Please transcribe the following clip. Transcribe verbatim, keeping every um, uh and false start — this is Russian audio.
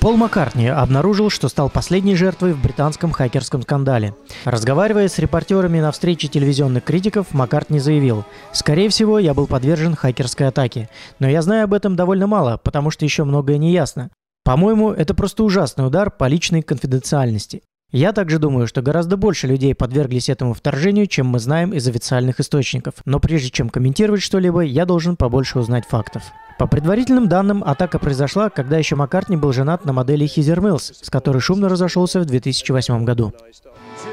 Пол Маккартни обнаружил, что стал последней жертвой в британском хакерском скандале. Разговаривая с репортерами на встрече телевизионных критиков, Маккартни заявил: «Скорее всего, я был подвержен хакерской атаке. Но я знаю об этом довольно мало, потому что еще многое не ясно. По-моему, это просто ужасный удар по личной конфиденциальности. Я также думаю, что гораздо больше людей подверглись этому вторжению, чем мы знаем из официальных источников. Но прежде чем комментировать что-либо, я должен побольше узнать фактов». По предварительным данным, атака произошла, когда еще Маккартни был женат на модели Хизер Милс, с которой шумно разошелся в две тысячи восьмом году.